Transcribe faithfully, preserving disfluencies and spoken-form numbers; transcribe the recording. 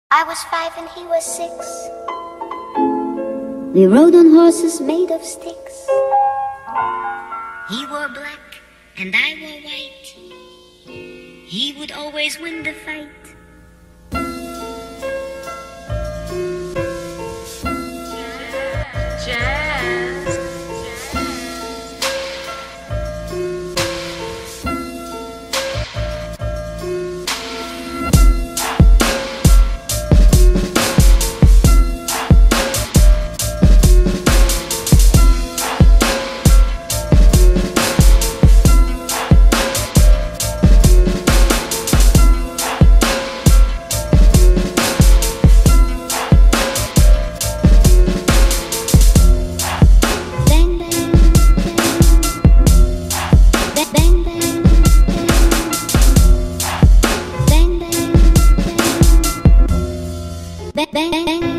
I was five and he was six. We rode on horses made of sticks. He wore black and I wore white. He would always win the fight. Jazz. Bang, bang, bang.